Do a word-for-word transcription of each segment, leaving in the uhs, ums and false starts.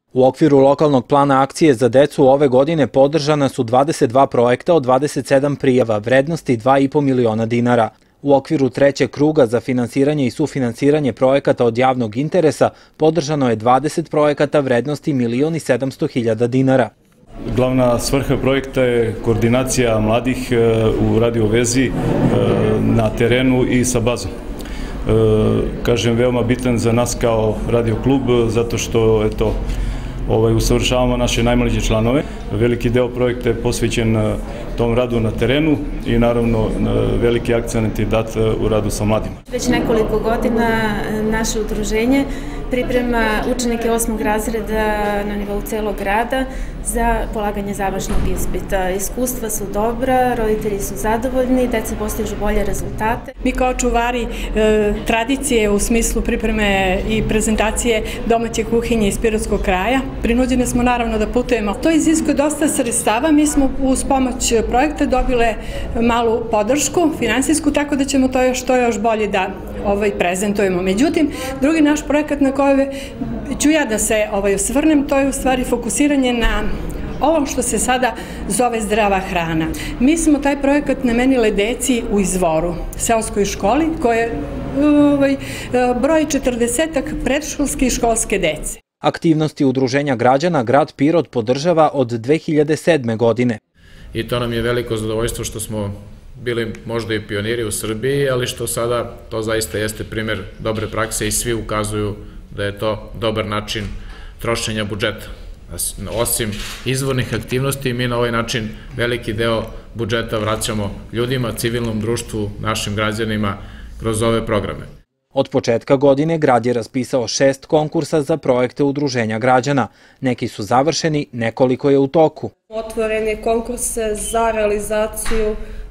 U okviru lokalnog plana akcije za decu ove godine podržana su dvadeset dva projekta od dvadeset sedam prijava vrednosti dva i po miliona dinara. U okviru trećeg kruga za finansiranje i sufinansiranje projekata od javnog interesa podržano je dvadeset projekata vrednosti milion i sedamsto hiljada dinara. Glavna svrha projekta je koordinacija mladih u radio vezi na terenu i sa bazom. Kažem, veoma bitan za nas kao radio klub, zato što eto, ovaj, usavršavamo naše najmlađe članove. Veliki deo projekta je posvećen tom radu na terenu i naravno veliki akcent je dat u radu sa mladima. Već nekoliko godina naše udruženje priprema učenike osmog razreda na nivou celog grada za polaganje završnog ispita. Iskustva su dobra, roditelji su zadovoljni, deca postižu bolje rezultate. Mi kao čuvari e, tradicije u smislu pripreme i prezentacije domaće kuhinje iz Pirotskog kraja, prinuđene smo naravno da putujemo. To iziskuje dosta sredstava, mi smo uz pomoć projekta dobile malu podršku, finansijsku, tako da ćemo to još, to još bolje da ovaj, prezentujemo. Međutim, drugi naš projekat na koji ću ja da se ovaj, osvrnem, to je u stvari fokusiranje na ovo što se sada zove zdrava hrana. Mi smo taj projekat namenili deci u Izvoru, seoskoj školi, koje ovaj, broji četrdesetak predškolske i školske dece. Aktivnosti Udruženja građana grad Pirot podržava od dve hiljade sedme. godine. I to nam je veliko zadovoljstvo što smo bili možda i pioniri u Srbiji, ali što sada to zaista jeste primjer dobre prakse i svi ukazuju da je to dobar način trošenja budžeta. Osim izvornih aktivnosti, mi na ovaj način veliki deo budžeta vraćamo ljudima, civilnom društvu, našim građanima kroz ove programe. Od početka godine grad je raspisao šest konkursa za projekte Udruženja građana. Neki su završeni, nekoliko je u toku. Otvoren je konkurs za realizaciju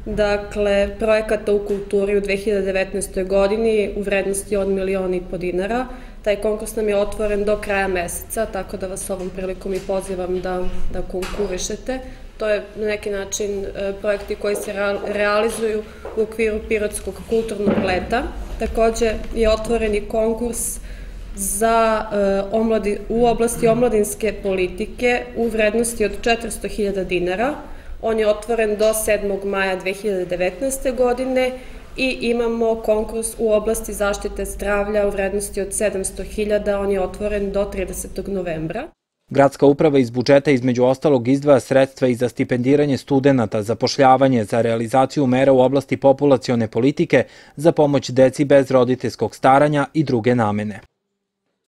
dakle, projekata u kulturi u dve hiljade devetnaestoj. godini u vrednosti od milion i po dinara. Taj konkurs nam je otvoren do kraja meseca, tako da vas ovom prilikom i pozivam da, da konkurišete. To je na neki način projekti koji se realizuju u okviru Pirotskog kulturnog leta. Takođe je otvoren i konkurs za, omladi, u oblasti omladinske politike u vrednosti od četiristo hiljada dinara. On je otvoren do sedmog maja dve hiljade devetnaeste. godine i imamo konkurs u oblasti zaštite zdravlja u vrednosti od sedamsto hiljada. On je otvoren do tridesetog novembra. Gradska uprava iz budžeta između ostalog izdvaja sredstva i za stipendiranje studenata, zapošljavanje, za realizaciju mera u oblasti populacione politike, za pomoć deci bez roditeljskog staranja i druge namene.